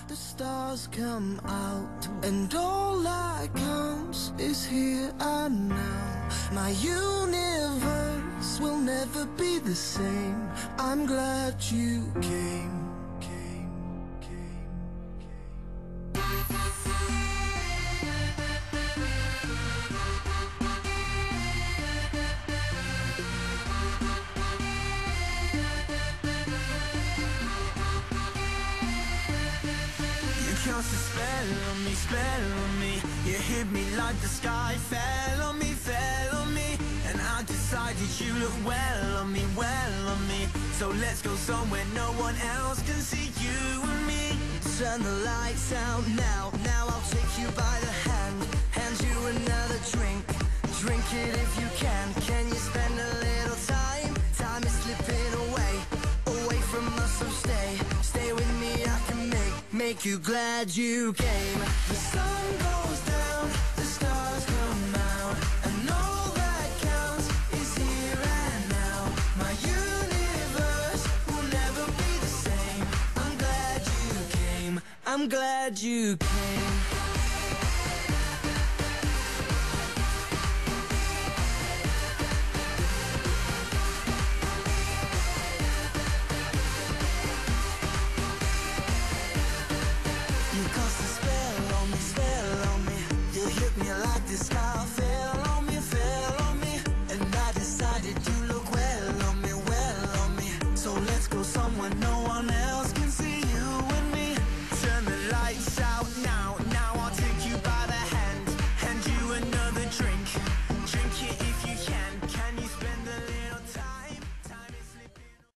the stars come out, and all that counts is here and now. My universe will never be the same. I'm glad you came. Cast a spell on me. You hit me like the sky fell on me, and I decided you look well on me, So let's go somewhere no one else can see you and me. Turn the lights out now, I'll take you by the hand you another drink. Drink it if you can you spend a little time? Time is slipping away from us, so stay with me, I can make you glad you came. The sun goes down, the stars come out, and all that counts is here and now. My universe will never be the same. I'm glad you came, I'm glad you came.